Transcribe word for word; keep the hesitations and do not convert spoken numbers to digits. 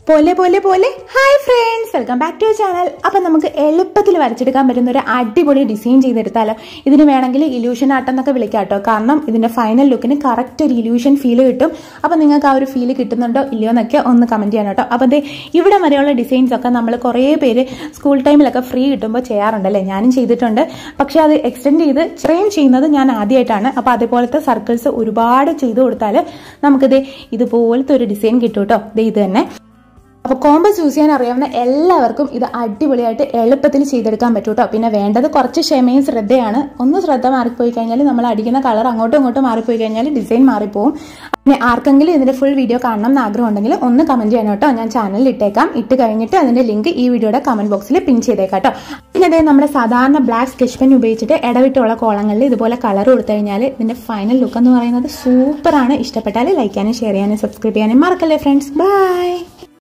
പോലെ പോലെ പോലെ hi friends, welcome back to channel. അപ്പം നമുക്ക് എളുപ്പത്തിൽ വരച്ചെടുക്കാൻ പറ്റുന്ന ഒരു അടിപൊളി ഡിസൈൻ ചെയ്തെടുത്താലോ. ഇതിന് വേണമെങ്കിൽ ഇല്യൂഷൻ ആർട്ട് എന്നൊക്കെ വിളിക്കാം കേട്ടോ. കാരണം ഇതിന്റെ ഫൈനൽ ലുക്കിന് കറക്റ്റ് ഒരു ഇല്യൂഷൻ ഫീല് കിട്ടും. അപ്പം നിങ്ങൾക്ക് ആ ഒരു ഫീല് കിട്ടുന്നുണ്ടോ ഇല്ലയോ എന്നൊക്കെ ഒന്ന് കമന്റ് ചെയ്യണം കേട്ടോ. അപ്പം ഇവിടെ വരെയുള്ള ഡിസൈൻസ് ഒക്കെ നമ്മൾ കുറേ പേര് സ്കൂൾ ടൈമിലൊക്കെ ഫ്രീ കിട്ടുമ്പോൾ ചെയ്യാറുണ്ടല്ലേ. ഞാനും ചെയ്തിട്ടുണ്ട്. പക്ഷെ അത് എക്സ്റ്റെൻഡ് ചെയ്ത് ഇത്രയും ചെയ്യുന്നത് ഞാൻ ആദ്യമായിട്ടാണ്. അപ്പം അതേപോലത്തെ സർക്കിൾസ് ഒരുപാട് ചെയ്ത് കൊടുത്താൽ നമുക്കിത് ഇതുപോലത്തെ ഒരു ഡിസൈൻ കിട്ടും കേട്ടോ. ഇത് തന്നെ. അപ്പോൾ കോമ്പസ് യൂസ് ചെയ്യാൻ അറിയാവുന്ന എല്ലാവർക്കും ഇത് അടിപൊളിയായിട്ട് എളുപ്പത്തിൽ ചെയ്തെടുക്കാൻ പറ്റും കേട്ടോ. പിന്നെ വേണ്ടത് കുറച്ച് ക്ഷമയും ശ്രദ്ധയാണ്. ഒന്ന് ശ്രദ്ധ മാറിപ്പോയി കഴിഞ്ഞാൽ നമ്മൾ അടിക്കുന്ന കളർ അങ്ങോട്ടും ഇങ്ങോട്ടും മാറിപ്പോയി കഴിഞ്ഞാൽ ഡിസൈൻ മാറിപ്പോവും. പിന്നെ ആർക്കെങ്കിലും ഇതിന്റെ ഫുൾ വീഡിയോ കാണണം എന്ന് ആഗ്രഹം ഉണ്ടെങ്കിൽ ഒന്ന് കമന്റ് ചെയ്യണം കേട്ടോ. ഞാൻ ചാനലിൽ ഇട്ടേക്കാം. ഇട്ട് കഴിഞ്ഞിട്ട് അതിന്റെ ലിങ്ക് ഈ വീഡിയോയുടെ കമന്റ് ബോക്സിൽ പിൻ ചെയ്തേക്കാം കേട്ടോ. പിന്നെ അതേ നമ്മുടെ സാധാരണ ബ്ലാക്ക് സ്കെച്ച് പെൻ ഉപയോഗിച്ചിട്ട് ഇടവിട്ടുള്ള കോളങ്ങളിൽ ഇതുപോലെ കളർ കൊടുത്തു കഴിഞ്ഞാൽ ഇതിന്റെ ഫൈനൽ ലുക്ക് എന്ന് പറയുന്നത് സൂപ്പറാണ്. ഇഷ്ടപ്പെട്ടാൽ ലൈക്ക് ചെയ്യാനും ഷെയർ ചെയ്യാനും സബ്സ്ക്രൈബ് ചെയ്യാനും മറക്കല്ലേ ഫ്രണ്ട്സ്. ബൈ.